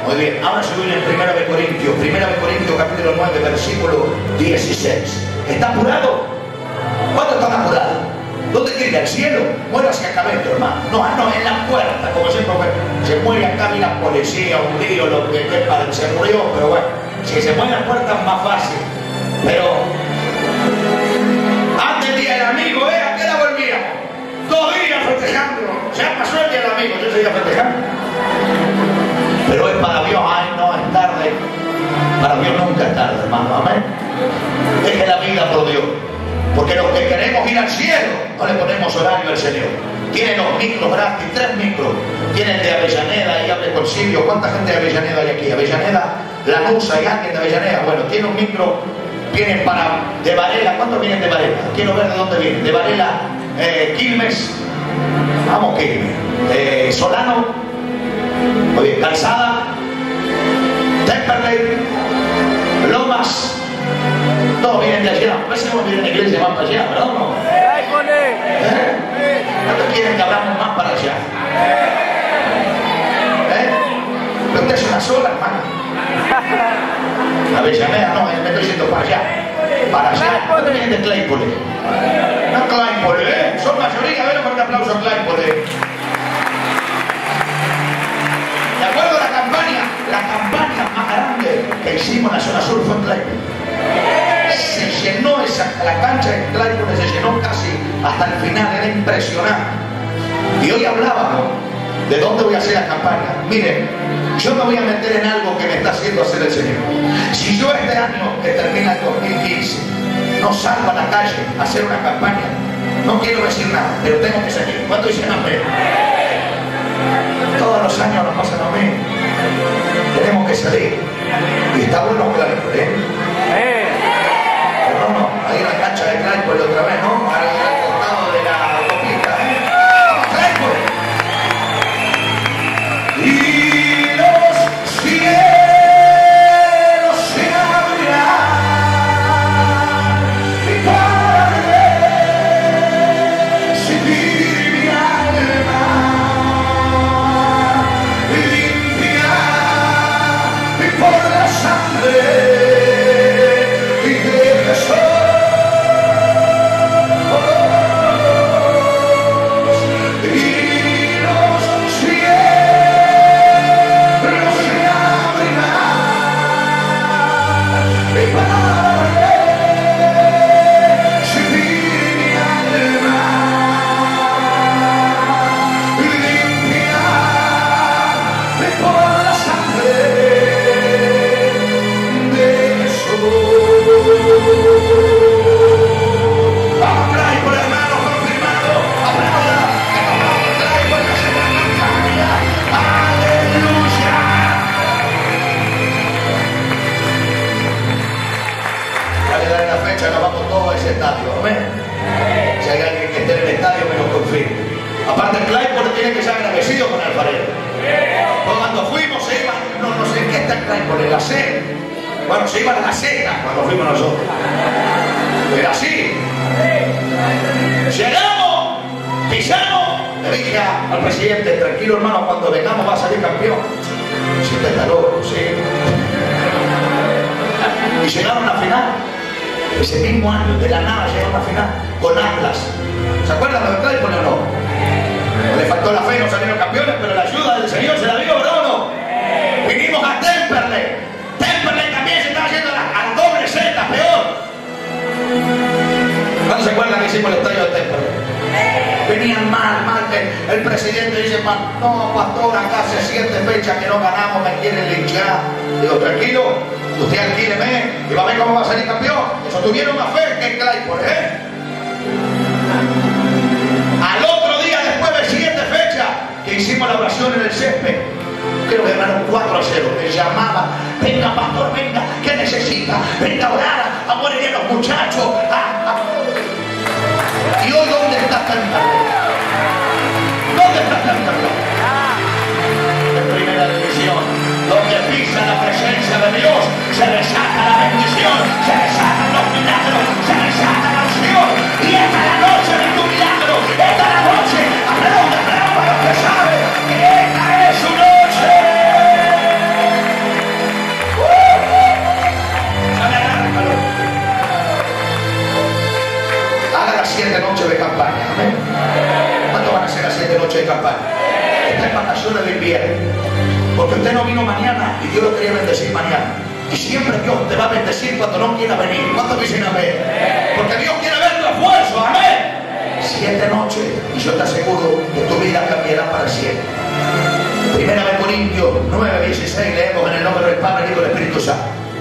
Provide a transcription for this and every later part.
Muy bien, ahora se viene en 1 Corintios capítulo 9, versículo 16. ¿Está apurado? ¿Cuántos están apurados? ¿Dónde quiere ir? ¿Al cielo? Muérase acá adentro, hermano. No, en la puerta, como siempre se muere acá, viene la policía, un lío, lo que se murió, pero bueno, si se muere en la puerta es más fácil. Pero antes el día del amigo, ¿a qué hora volvíamos? 2 días festejando. Ya pasó el día del amigo, yo seguía festejando. Pero es para Dios, ay, no es tarde. Para Dios nunca es tarde, hermano, amén. Deje la vida por Dios. Porque los que queremos ir al cielo, no le ponemos horario al Señor. Tienen los micros gratis, 3 micros. Tienen de Avellaneda y Hable Concilio. ¿Cuánta gente de Avellaneda hay aquí? Avellaneda, Lanusa y alguien de Avellaneda. Bueno, tiene un micro, vienen de Varela. ¿Cuántos vienen de Varela? Quiero ver de dónde vienen. De Varela, Quilmes. Vamos, Quilmes. Solano. Muy bien, Calzada. Temperley. Lomas. Todos vienen de allá. A veces vienen de la iglesia más para allá, ¿verdad o no? ¿Cuántos quieren que abramos más para allá? Pero usted es una sola, hermano. Avellaneda, no, me estoy diciendo para allá. Para allá. ¿Cuántos vienen de Claypole? No Claypole, son mayoría. A ver, un fuerte aplauso a Claypole. De acuerdo a la campaña más grande que hicimos en la zona sur fue en Claypole. Se llenó la cancha de Claypole, se llenó casi hasta el final, era impresionante. Y hoy hablábamos de dónde voy a hacer la campaña. Miren, yo me voy a meter en algo que me está haciendo hacer el Señor. Si yo este año que termina el 2015 no salgo a la calle a hacer una campaña, no quiero decir nada, pero tengo que salir. ¿Cuánto dicen amén? Todos los años nos pasan a mí. Tenemos que salir. Y está bueno Claypole, Pero no, ahí en la cancha de Claypole otra vez, ¿no? Al costado de la autopista, Claypole. Y los cielos se abrirán para recibir mi alma, limpia por la sangre. Si hay alguien que esté en el estadio, me lo confirme. Aparte, Claypole tiene que ser agradecido con Alfarero. Cuando fuimos, se iban, no sé qué está Claypole, en la C. Bueno, se iban a la Z cuando fuimos nosotros. Era así. Llegamos, pisamos. Le dije al presidente, tranquilo hermano, cuando vengamos va a salir campeón. Si usted está loco, sí. Y llegaron a la final. Ese mismo año, de la nada, llegaron a la final con Atlas. ¿Se acuerdan de Claypole o no? Le faltó la fe y no salieron campeones, pero la ayuda del Señor se la dio, ¿verdad o no? Vinimos a Temperley. Temperley también se estaba yendo al doble Z, peor. ¿Cuándo se acuerdan que hicimos el estadio de Temperley? Venían mal. El presidente dice, no, pastor, acá hace 7 fechas que no ganamos, me quieren linchar. Digo, tranquilo, usted alquíleme y va a ver cómo va a salir campeón. Eso tuvieron más fe que en Claypole, Al otro día, después de 7 fechas, que hicimos la oración en el césped, creo que ganaron 4-0. Me llamaba, venga pastor, venga, ¿qué necesita? Venga a orar, a morir a los muchachos. ¿Y hoy dónde está Temperley? ¿Dónde está Temperley? En primera división, donde pisa la presencia de Dios, se desata la bendición, se desatan los milagros, se desata la unción. Y esta es la noche de tu milagro, esta es la noche, aplauda para los que saben que esta es su noche. Porque usted no vino mañana y Dios lo quería bendecir mañana. Y siempre Dios te va a bendecir cuando no quiera venir. ¿Cuántos dicen amén? Porque Dios quiere ver tu esfuerzo. Amén. 7 noches y yo te aseguro que tu vida cambiará para siempre. Primera de Corintios 9:16 leemos en el nombre del Padre, del Hijo y del Espíritu Santo.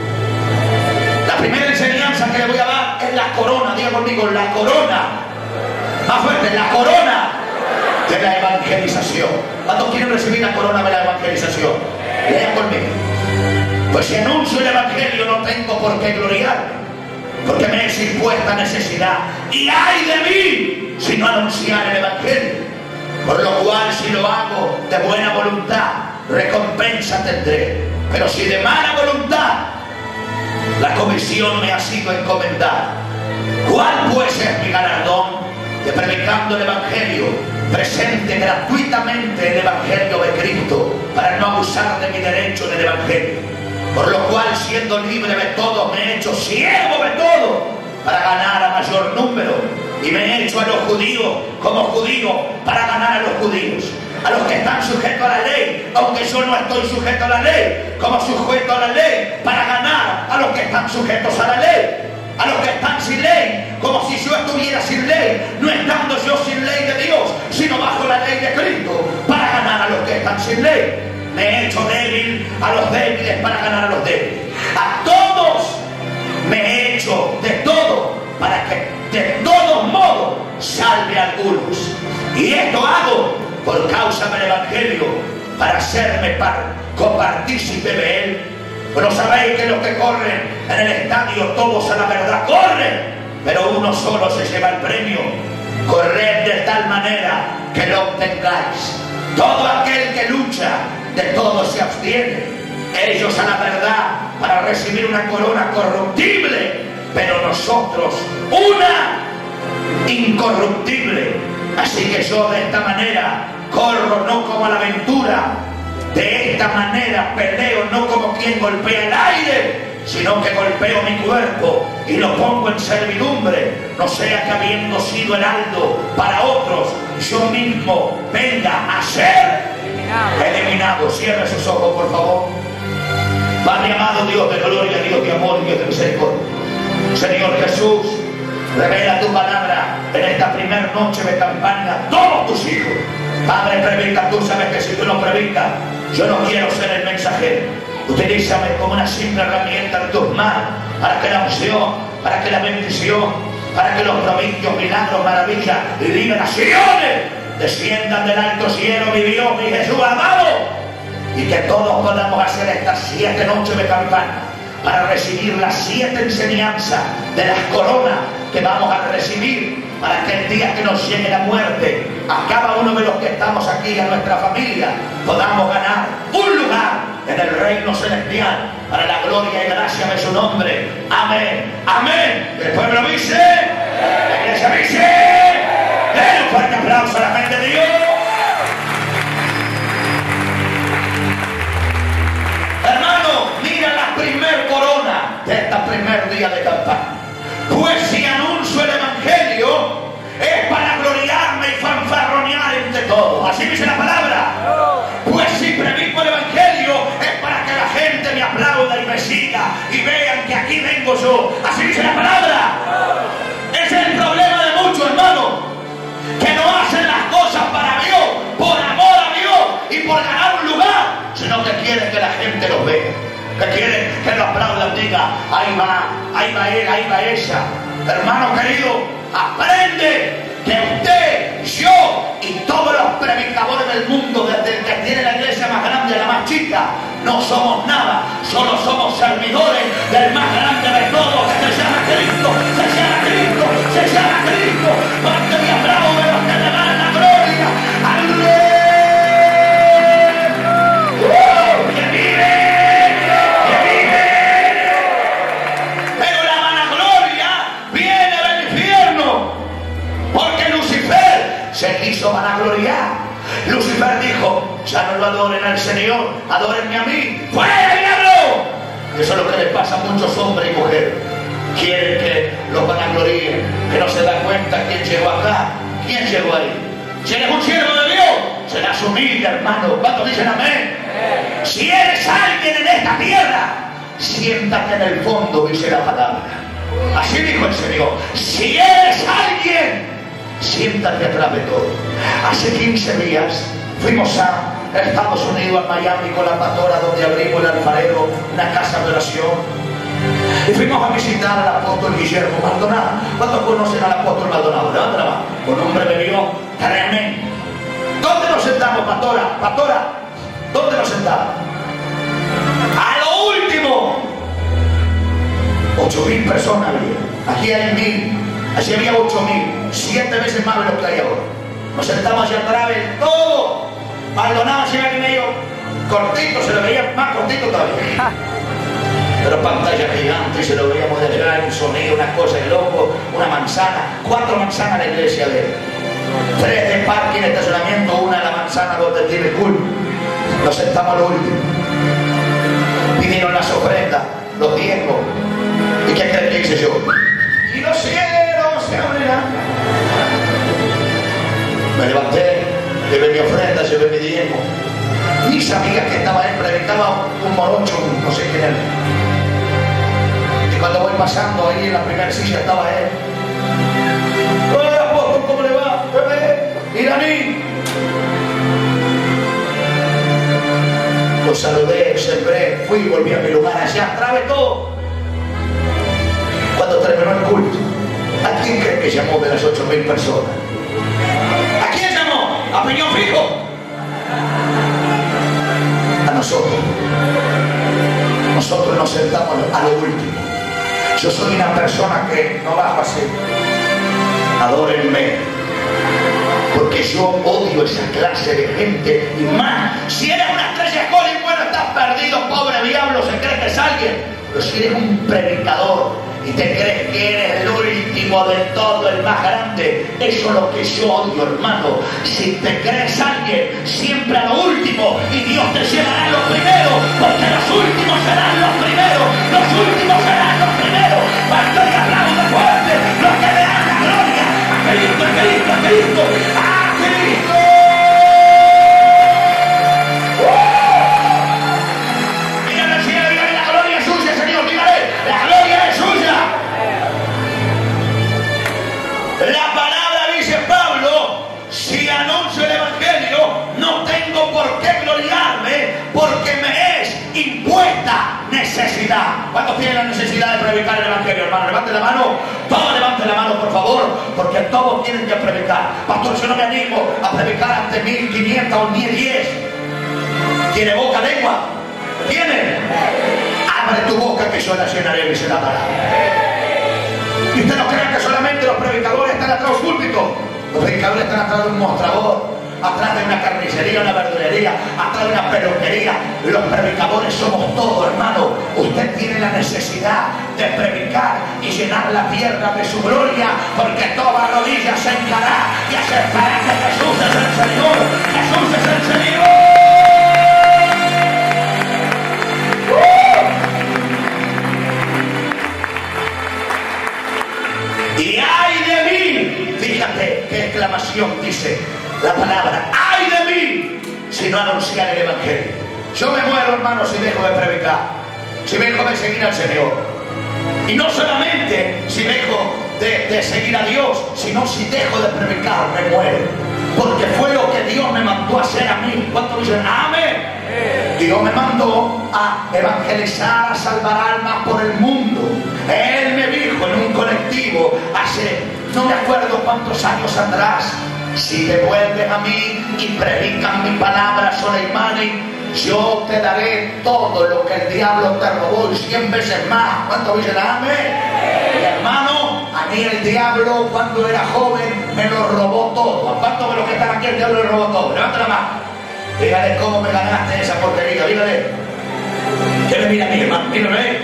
La primera enseñanza que le voy a dar es la corona. Diga conmigo, la corona. Más fuerte, la corona de la evangelización. ¿Cuántos quieren recibir la corona de la evangelización? Lean conmigo. Pues si anuncio el evangelio no tengo por qué gloriarme, porque me es impuesta necesidad. Y ay de mí si no anunciar el evangelio. Por lo cual si lo hago de buena voluntad, recompensa tendré. Pero si de mala voluntad, la comisión me ha sido encomendada. ¿Cuál pues es mi galardón? De predicando el evangelio, presente gratuitamente el evangelio de Cristo, para no abusar de mi derecho en el evangelio. Por lo cual, siendo libre de todo, me he hecho siervo de todo, para ganar a mayor número. Y me he hecho a los judíos como judío, para ganar a los judíos. A los que están sujetos a la ley, aunque yo no estoy sujeto a la ley, como sujeto a la ley, para ganar a los que están sujetos a la ley. A los que están sin ley, como si yo estuviera sin ley, no estando yo sin ley de Dios, sino bajo la ley de Cristo, para ganar a los que están sin ley. Me he hecho débil a los débiles para ganar a los débiles. A todos me he hecho de todo, para que de todos modos salve a algunos. Y esto hago por causa del evangelio, para hacerme copartícipe de él. Pero sabéis que los que corren en el estadio, todos a la verdad corren, pero uno solo se lleva el premio. Corred de tal manera que lo obtengáis. Todo aquel que lucha, de todo se abstiene. Ellos a la verdad, para recibir una corona corruptible, pero nosotros una incorruptible. Así que yo de esta manera corro, no como a la aventura. De esta manera peleo, no como quien golpea el aire, sino que golpeo mi cuerpo y lo pongo en servidumbre, no sea que habiendo sido heraldo para otros, yo mismo venga a ser eliminado. Cierre sus ojos, por favor. Padre amado, Dios de gloria, Dios de amor, Dios de misericordia. Señor Jesús, revela tu palabra en esta primera noche de campaña a todos tus hijos. Padre, predica, tú sabes que si tú no predicas, yo no quiero ser el mensajero. Utilízame como una simple herramienta de tus manos, para que la unción, para que la bendición, para que los prodigios, milagros, maravillas y liberaciones desciendan del alto cielo, mi Dios, mi Jesús amado. Y que todos podamos hacer estas 7 noches de campaña para recibir las 7 enseñanzas de las coronas que vamos a recibir, para que el día que nos llegue la muerte, a cada uno de los que estamos aquí, a nuestra familia, podamos ganar un lugar en el reino celestial, para la gloria y gracia de su nombre. Amén, amén. El pueblo dice, la iglesia dice, den un fuerte aplauso a la gente de Dios. Hermano, mira la primer corona de este primer día de campaña. Pues si anuncio el evangelio, es para gloriarme y fanfarronear entre todos. Así dice la palabra. Pues si predico el evangelio, es para que la gente me aplauda y me siga y vean que aquí vengo yo. Así dice la palabra. Ese es el problema de muchos, hermanos, que no hacen las cosas para Dios, por amor a Dios y por ganar un lugar, sino que quieren que la gente los vea, que quieren que lo aplaudan, diga, ahí va él, ahí va ella. Hermano querido, aprende que usted, yo y todos los predicadores del mundo, desde el que tiene la iglesia más grande a la más chica, no somos nada, solo somos servidores del más grande de todos, que se llama Cristo, se llama Cristo, se llama Cristo. Porque me aplauden los que le dan la gloria. ¡Aleluya! ¡Que vive! ¡Que vive! Pero la vanagloria viene del infierno, porque Lucifer se quiso vanagloriar. Lucifer dijo, ya no lo adoren al Señor, adórenme a mí. ¡Fuera, diablo! Eso es lo que le pasa a muchos hombres y mujeres. Quieren que los vanagloríen, que no se dan cuenta quién llegó acá, quién llegó ahí. Si eres un siervo de Dios, serás humilde, hermano. ¿Cuántos dicen amén? Si eres alguien en esta tierra, siéntate en el fondo, dice la palabra. Así dijo el Señor. Si eres alguien, siéntate atrás de todo. Hace 15 días fuimos a Estados Unidos, a Miami, con la pastora, donde abrimos el Alfarero, una casa de oración. Y fuimos a visitar al apóstol Guillermo Maldonado. ¿Cuántos conocen al apóstol Maldonado? Levanta la mano. Un hombre de Dios tremendo. ¿Dónde nos sentamos, pastora? Pastora, ¿dónde nos sentamos? A lo último. 8.000 personas había. Aquí hay 1.000. Allí había 8.000. 7 veces más de lo que hay ahora. Nos sentamos allá atrás del todo. Maldonado llega aquí medio cortito, se lo veía más cortito todavía. Pero pantalla gigante, y se lo veíamos de allá, un sonido, una cosa de loco, una manzana, 4 manzanas en la iglesia de él, 3 de parking, estacionamiento, una en la manzana donde tiene el culto. Nos sentamos a lo último. Vinieron las ofrendas, los diezmos. ¿Y qué creen que hice yo? Y los cielos se abrirán. Me levanté, llevé mi ofrenda, llevé mi diezmo. Mis amigas que estaban ahí, predicaba un morocho, no sé quién era. Y cuando voy pasando ahí en la primera silla estaba él. ¡Hola, apóstol! ¿Cómo le va? ¡Iraní! Lo saludé, sembré, fui y volví a mi lugar allá, trabé todo. Cuando terminó el culto, ¿a quién cree que llamó de las 8.000 personas? ¿A quién llamó? ¿A Peñón Fijo? A nosotros. Nosotros nos sentamos a lo último. Yo soy una persona que no bajo así. Adórenme, porque yo odio esa clase de gente. Y más, si eres una estrella de Hollywood, bueno, estás perdido, pobre diablo, se cree que es alguien. Pero si eres un predicador y te crees que eres el último de todo, el más grande, eso es lo que yo odio, hermano. Si te crees alguien, siempre a lo último, y Dios te llevará a lo primero, porque los últimos serán los primeros, los últimos serán los primeros. Cuando el aplauso fuerte, los que le dan la gloria a Cristo, a Cristo, a Cristo, a Cristo. Dígale al cielo, dígale, la gloria es suya, Señor, dígale, la gloria es suya. La palabra dice Pablo, si anuncio el evangelio, no tengo por qué gloriarme, porque me es impuesta necesidad. ¿Cuántos tienen la necesidad de predicar el evangelio, hermano? Levante la mano, todos levanten la mano, por favor, porque todos tienen que predicar. Pastor, yo no me animo a predicar ante 1.500 o 1.010. ¿Tiene boca, lengua? ¿Tiene? Abre tu boca que yo la llenaré, dice la palabra. Y usted no crea que solamente los predicadores están atrás de un púlpito. Los predicadores están atrás de un mostrador, atrás de una carnicería, una verdulería, atrás de una peluquería. Los predicadores somos todos, hermano. Usted tiene la necesidad de predicar y llenar la tierra de su gloria, porque toda rodilla se hincará y aceptará que Jesús es el Señor. Jesús es el Señor. Y ay de mí, fíjate qué exclamación dice la palabra, ay de mí si no anunciar el evangelio. Yo me muero, hermano, si dejo de predicar, si dejo de seguir al Señor. Y no solamente si dejo de seguir a Dios, sino si dejo de predicar, me muero. Porque fue lo que Dios me mandó a hacer a mí. ¿Cuántos dicen amén? Dios me mandó a evangelizar, a salvar almas por el mundo. Él me dijo en un colectivo hace no me acuerdo cuántos años atrás: si te vuelves a mí y predicas mi palabra, Soleimani, yo te daré todo lo que el diablo te robó y 100 veces más. ¿Cuántos dicen amén? Mi hermano, a mí el diablo cuando era joven me lo robó todo. ¿A cuántos de los que están aquí el diablo le robó todo? Levanta la mano. Dígale cómo me ganaste esa porquería. Dígale. ¿Qué me mira a mí, hermano? Mírame.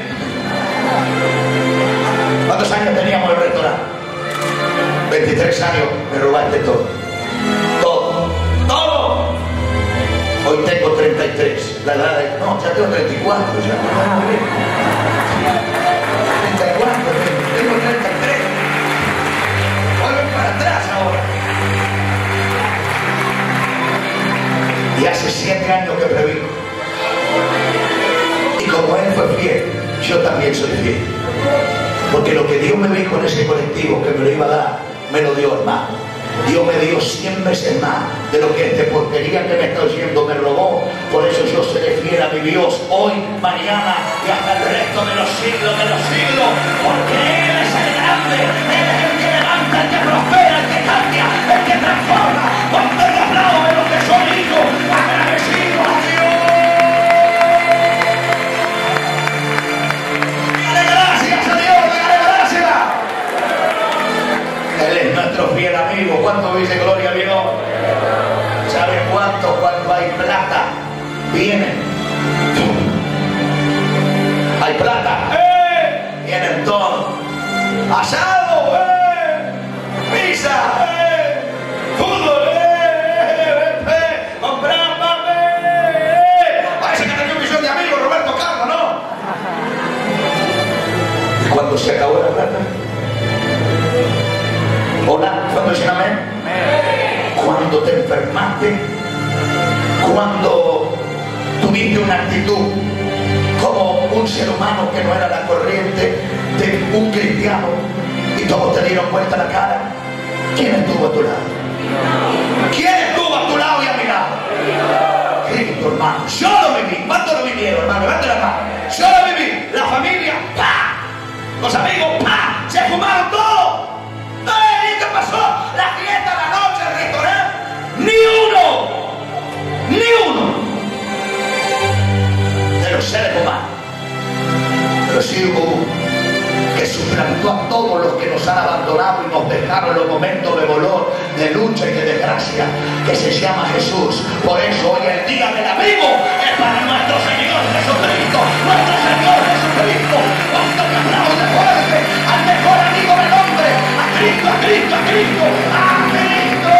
¿Cuántos años teníamos en el restaurante? 23 años. Me robaste todo. Todo. Todo. Hoy tengo 33. La edad de... No, ya tengo 34. Ya. 34. Tengo 33. Vuelven para atrás ahora. Y hace 7 años que predico. también soy fiel. Porque lo que Dios me dijo en ese colectivo que me lo iba a dar, me lo dio, hermano. Dios me dio 100 veces más de lo que este porquería que me está oyendo me robó. Por eso yo seré fiel a mi Dios hoy, mañana y hasta el resto de los siglos, porque Él es el grande, Él es el que levanta, el que prospera, el que cambia, el que transforma. Cuando el aplauso de los que son hijos agradecidos a Dios. Dale gracias a Dios, dale gracias. Él es nuestro fiel amigo. ¿Cuánto dice gloria a Dios? ¿Sabe cuánto? Cuando hay plata, vienen. Hay plata, vienen todos. Asado, pizza, fútbol, comprar papel. Parece que tenía un millón de amigos, Roberto Carlos, ¿no? Y cuando se acabó la plata, hola, ¿cuándo dicen amén? Cuando te enfermaste, cuando tuviste una actitud como un ser humano que no era la corriente de un cristiano y todos te dieron vuelta la cara, ¿quién estuvo a tu lado? ¿Quién estuvo a tu lado y a mi lado? Cristo, hermano. Yo lo viví. ¿Cuántos lo vivieron, hermano? Levante la mano. Yo lo viví. La familia, ¡pa! Los amigos, ¡pa! Se fumaron todos. ¿Qué pasó? La fiesta, la noche, el restaurante. Ni uno de los seres humanos. Pero sí hubo uno que suplantó a todos los que nos han abandonado y nos dejaron en los momentos de dolor, de lucha y de desgracia, que se llama Jesús. Por eso hoy el día del amigo es para nuestro Señor Jesucristo, nuestro Señor Jesucristo. Cuánto que aplaude fuerte al mejor amigo del hombre, a Cristo, a Cristo, a Cristo, a Cristo.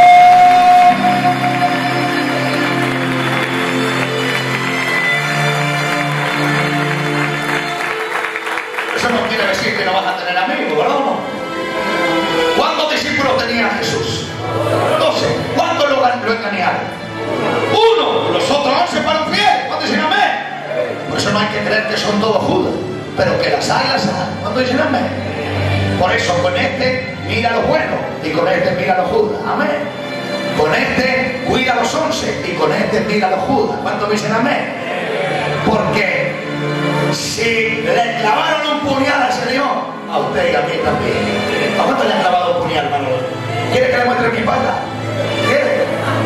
Eso no quiere decir que no vas a tener amigos, ¿verdad? No. ¿Cuántos discípulos tenía Jesús? 12. ¿Cuántos lo engañaron? 1. Los otros 11 fueron fieles. ¿Cuántos dicen amén? Por eso no hay que creer que son todos Judas, pero que las hay, las hay. ¿Cuántos dicen amén? Por eso con este mira los buenos y con este mira los Judas. Amén. Con este cuida los 11 y con este mira los Judas. ¿Cuántos dicen amén? Porque si le clavaron un puñal al Señor, a usted y a mí también. ¿A cuánto le han clavado un puñal, hermano? ¿Quiere que le muestre mi espalda? ¿Quiere?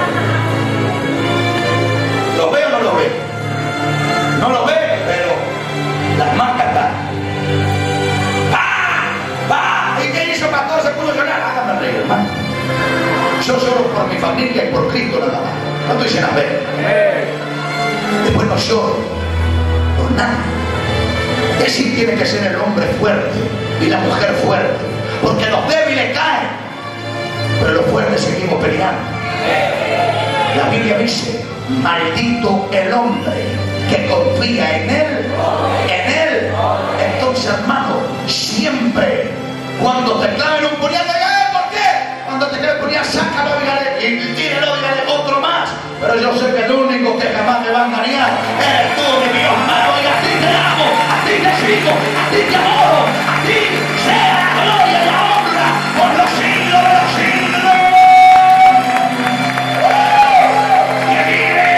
¿Los ve o no los ve? No los ve, pero las marcas están. ¡Ah! ¿Y qué hizo pastor? Se pudo llorar. Hágame reír, hermano. Yo lloro por mi familia y por Cristo nada más. ¿Cuánto dicen amén? Después no lloro por nada. Así tiene que ser el hombre fuerte y la mujer fuerte, porque los débiles caen, pero los fuertes seguimos peleando. La Biblia dice: maldito el hombre que confía en él, en él. Entonces, hermano, siempre cuando te claven un puñal, ¿por qué? Cuando te claven un puñal, sácalo y tíralo, dígale otro más. Pero yo sé que el único que jamás me va a engañar eres tú, mi Dios amado, y a ti te amo, a ti te sigo, a ti te adoro, a ti sea la gloria y la honra por los siglos de los siglos. ¡Que vive!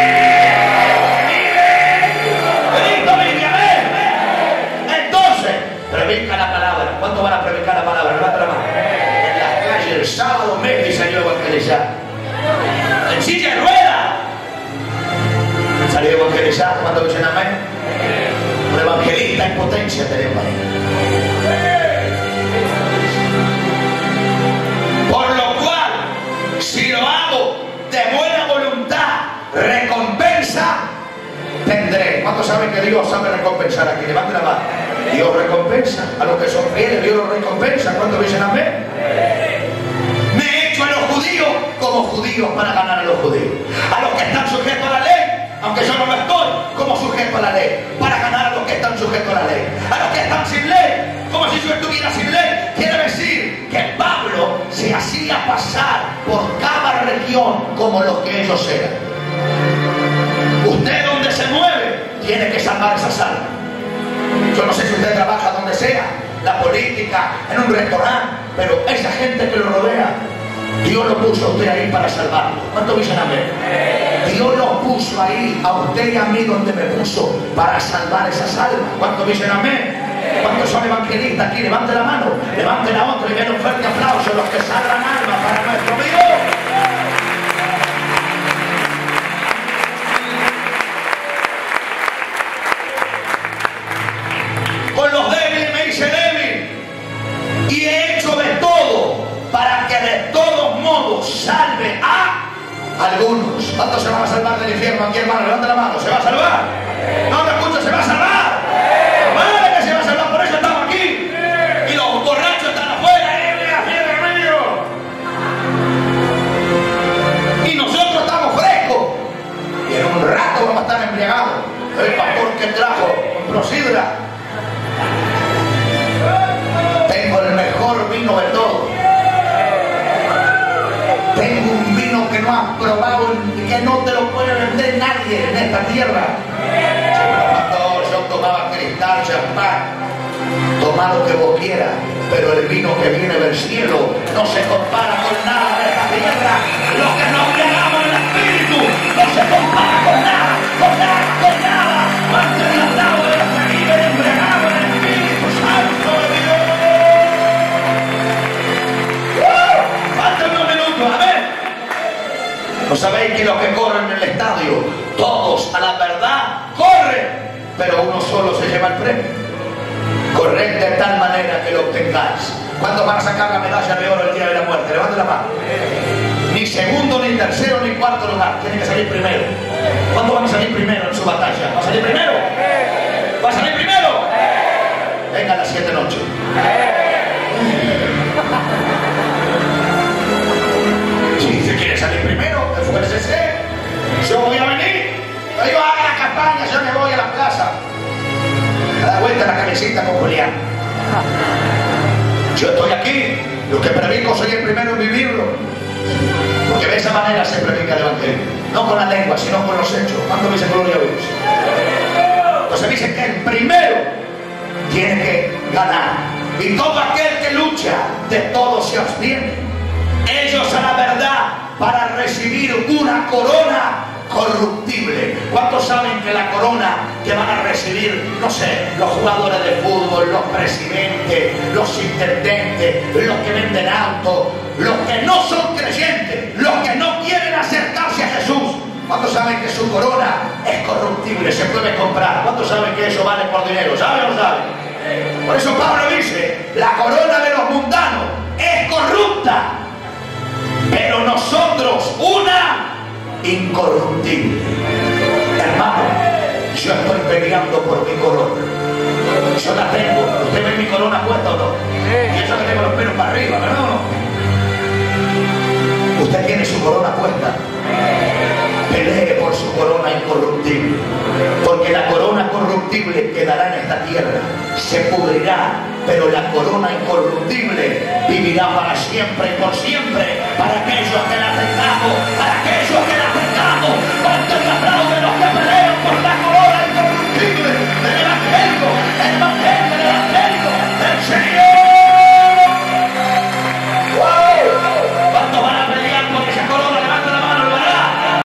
¡Cristo vive! ¡Amén! Entonces, predica la palabra. ¿Cuánto van a predicar la palabra? Levanta la mano. En las calles el sábado mes salió a evangelizar. En silla de ruedas salió a evangelizar. ¿Cuánto dicen amén? Un evangelista en potencia tenemos ahí. Por lo cual, si lo hago de buena voluntad, recompensa tendré. ¿Cuántos saben que Dios sabe recompensar aquí? Levanten la mano. Dios recompensa a los que son fieles. Dios los recompensa. ¿Cuántos dicen amén? Me he hecho a los judíos como judíos para ganar a los judíos. A los que están sujetos a la ley, aunque yo no lo estoy, como sujeto a la ley, para ganar a los que están sujetos a la ley. A los que están sin ley, como si yo estuviera sin ley. Quiere decir que Pablo se hacía pasar por cada región como los que ellos eran. Usted donde se mueve tiene que salvar esa almas. Yo no sé si usted trabaja donde sea, la política, en un restaurante, pero esa gente que lo rodea, Dios lo puso a usted ahí para salvarlo. ¿Cuántos dicen amén? Dios lo puso ahí, a usted y a mí, donde me puso, para salvar esas almas. ¿Cuántos dicen amén? ¿Cuántos son evangelistas aquí? Levante la mano, levante la otra y den un fuerte aplauso a los que salvan almas para nuestro Dios. Con los débiles me hice débil y he hecho de todo para que de todos modos salve a algunos. ¿Cuántos se van a salvar del infierno aquí, hermano? Levante la mano. ¿Se va a salvar? No me escucho, ¿se va a salvar? Vale que se va a salvar, por eso estamos aquí. Y los borrachos están afuera, y nosotros estamos frescos. Y en un rato vamos a estar embriagados. El pastor que trajo prosidra. Tengo el mejor vino de todo. Tengo un vino que no has probado y que no te lo puede vender nadie en esta tierra. Pastor, yo tomaba cristal, champán, toma lo que vos quieras, pero el vino que viene del cielo no se compara con nada de esta tierra. Lo que nos llegamos en el espíritu no se compara con nada, con nada, con nada. Antes de aplauso de los que viven embriagados en el Espíritu Santo de Dios. Faltan unos minutos, a ver. ¿No sabéis que los que corren en el estadio, todos a la verdad corren, pero uno solo se lleva el premio? Corred de tal manera que lo obtengáis. ¿Cuántos van a sacar la medalla de oro el día de la muerte? Levanten la mano. Ni segundo, ni tercero, ni cuarto lugar. Tienen que salir primero. ¿Cuántos van a salir primero en su batalla? ¿Va a salir primero? ¿Va a salir primero? Venga a las 7 noches. Si se quiere salir primero, esfuércese. Yo voy a venir. Yo haga la campaña, yo me voy a la plaza. A dar vuelta la cabecita con Julián. Yo estoy aquí. Lo que predico soy el primero en vivirlo. Porque de esa manera se predica el evangelio. No con la lengua, sino con los hechos. ¿Cuánto dice gloria a Dios? Entonces dice que el primero tiene que ganar. Y todo aquel que lucha, de todo se abstiene. Ellos a la verdad para recibir una corona corruptible. ¿Cuántos saben que la corona que van a recibir, no sé, los jugadores de fútbol, los presidentes, los intendentes, los que venden autos, los que no son creyentes, los que no quieren acercarse a Jesús? ¿Cuántos saben que su corona es corruptible, se puede comprar? ¿Cuántos saben que eso vale por dinero? ¿Saben o no saben? Por eso Pablo dice, la corona de los mundanos es corrupta, pero nosotros una incorruptible. Hermano, yo estoy peleando por mi corona. Yo la tengo. ¿Usted ve mi corona puesta o no? Y eso que tengo los pelos para arriba, ¿verdad o no? Usted tiene su corona puesta. Pelee por su corona incorruptible, porque la corona corruptible quedará en esta tierra, se pudrirá, pero la corona incorruptible vivirá para siempre y por siempre, para aquellos que la tengamos, para aquellos que la tengamos.